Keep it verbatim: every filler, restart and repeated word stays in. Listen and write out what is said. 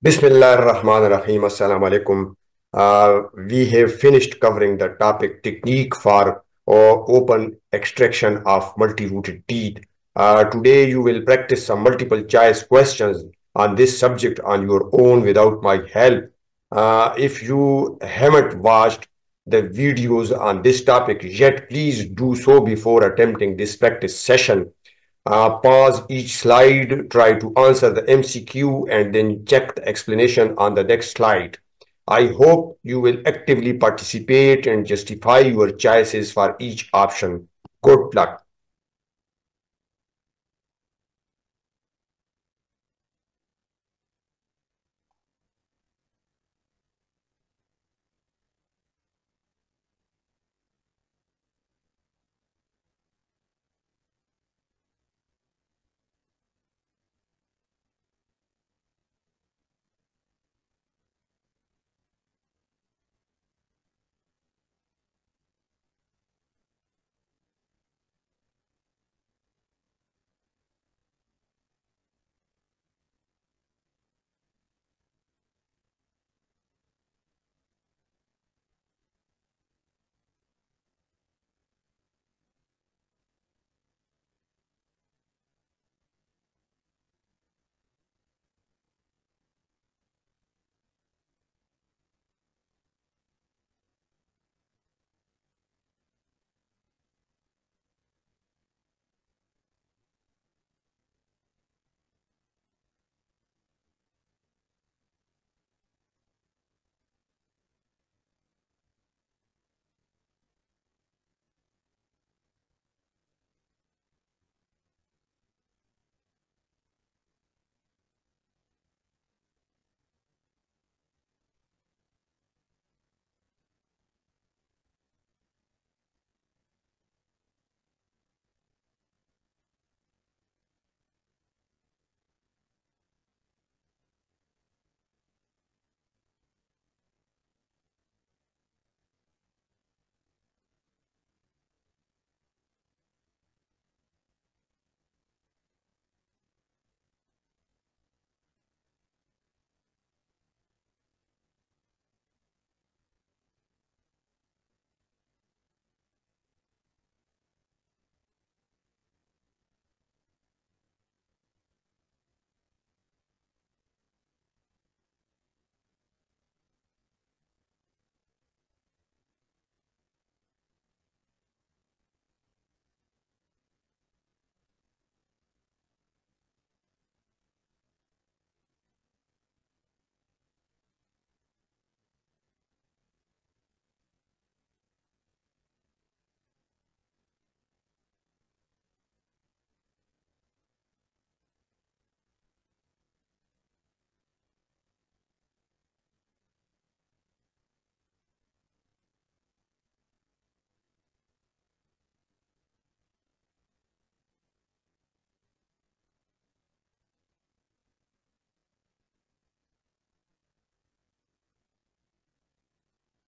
Bismillah ar-Rahman ar-Rahim. Assalamu alaikum. Uh, we have finished covering the topic technique for uh, open extraction of multi-rooted teeth. Uh, today you will practice some multiple choice questions on this subject on your own without my help. Uh, if you haven't watched the videos on this topic yet, please do so before attempting this practice session. Uh, pause each slide, try to answer the M C Q, and then check the explanation on the next slide. I hope you will actively participate and justify your choices for each option. Good luck.